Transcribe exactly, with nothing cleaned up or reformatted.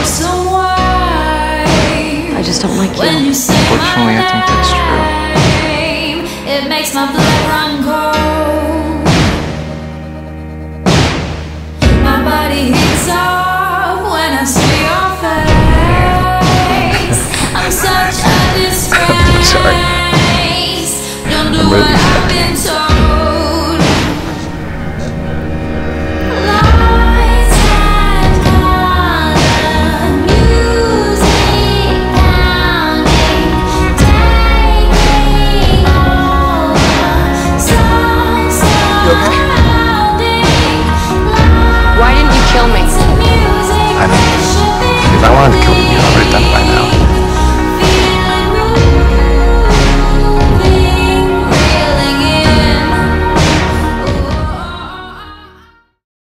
I just don't like you. Unfortunately, I think that's true. It makes my blood